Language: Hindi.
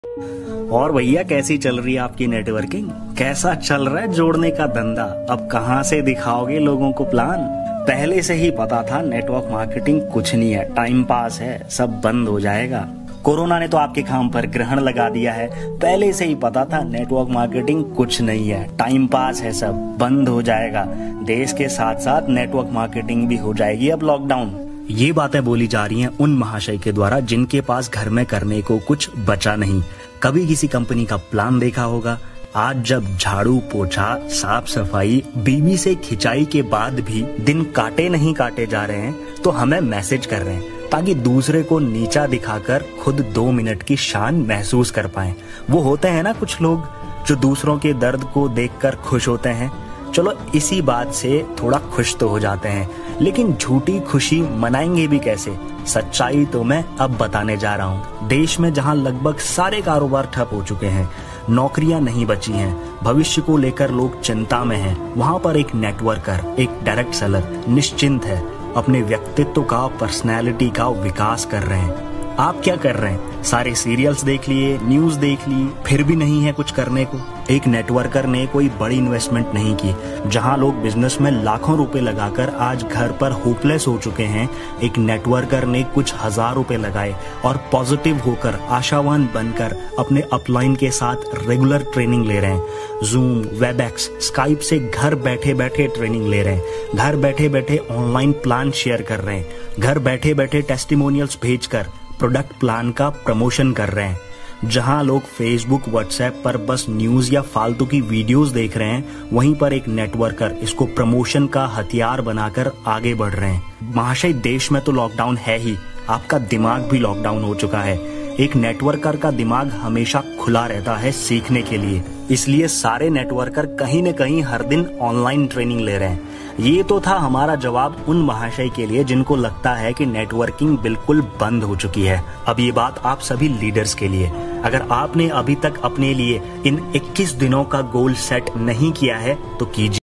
और भैया कैसी चल रही है आपकी नेटवर्किंग? कैसा चल रहा है जोड़ने का धंधा? अब कहाँ से दिखाओगे लोगों को प्लान? पहले से ही पता था नेटवर्क मार्केटिंग कुछ नहीं है, टाइम पास है, सब बंद हो जाएगा। कोरोना ने तो आपके काम पर ग्रहण लगा दिया है। पहले से ही पता था नेटवर्क मार्केटिंग कुछ नहीं है, टाइम पास है, सब बंद हो जाएगा। देश के साथ साथ नेटवर्क मार्केटिंग भी हो जाएगी अब लॉकडाउन। ये बातें बोली जा रही हैं उन महाशय के द्वारा जिनके पास घर में करने को कुछ बचा नहीं। कभी किसी कंपनी का प्लान देखा होगा? आज जब झाड़ू पोछा साफ सफाई बीवी से खिंचाई के बाद भी दिन काटे नहीं काटे जा रहे हैं तो हमें मैसेज कर रहे हैं ताकि दूसरे को नीचा दिखाकर खुद 2 मिनट की शान महसूस कर पाएं। वो होते हैं ना कुछ लोग जो दूसरों के दर्द को देखकर खुश होते हैं। चलो इसी बात से थोड़ा खुश तो हो जाते हैं, लेकिन झूठी खुशी मनाएंगे भी कैसे? सच्चाई तो मैं अब बताने जा रहा हूँ। देश में जहाँ लगभग सारे कारोबार ठप हो चुके हैं, नौकरियां नहीं बची हैं, भविष्य को लेकर लोग चिंता में हैं, वहाँ पर एक नेटवर्कर, एक डायरेक्ट सेलर निश्चिंत है, अपने व्यक्तित्व का, पर्सनैलिटी का विकास कर रहे हैं। आप क्या कर रहे हैं? सारे सीरियल्स देख लिए, न्यूज देख ली, फिर भी नहीं है कुछ करने को। एक नेटवर्कर ने कोई बड़ी इन्वेस्टमेंट नहीं की। जहां लोग बिजनेस में लाखों रुपए लगाकर आज घर पर होपलेस हो चुके हैं, एक नेटवर्कर ने कुछ हजार रुपए लगाए और पॉजिटिव होकर, आशावान बनकर अपने अपलाइन के साथ रेगुलर ट्रेनिंग ले रहे हैं। जूम, वेबएक्स, स्काइप से घर बैठे बैठे ट्रेनिंग ले रहे हैं, घर बैठे बैठे ऑनलाइन प्लान शेयर कर रहे हैं, घर बैठे बैठे टेस्टिमोनियल्स भेजकर प्रोडक्ट प्लान का प्रमोशन कर रहे हैं। जहां लोग फेसबुक, व्हाट्सएप पर बस न्यूज या फालतू की वीडियोस देख रहे हैं, वहीं पर एक नेटवर्कर इसको प्रमोशन का हथियार बनाकर आगे बढ़ रहे हैं। महाशय, देश में तो लॉकडाउन है ही, आपका दिमाग भी लॉकडाउन हो चुका है। एक नेटवर्कर का दिमाग हमेशा खुला रहता है सीखने के लिए, इसलिए सारे नेटवर्कर कहीं न कहीं हर दिन ऑनलाइन ट्रेनिंग ले रहे हैं। ये तो था हमारा जवाब उन महाशय के लिए जिनको लगता है कि नेटवर्किंग बिल्कुल बंद हो चुकी है। अब ये बात आप सभी लीडर्स के लिए, अगर आपने अभी तक अपने लिए इन 21 दिनों का गोल सेट नहीं किया है तो कीजिए।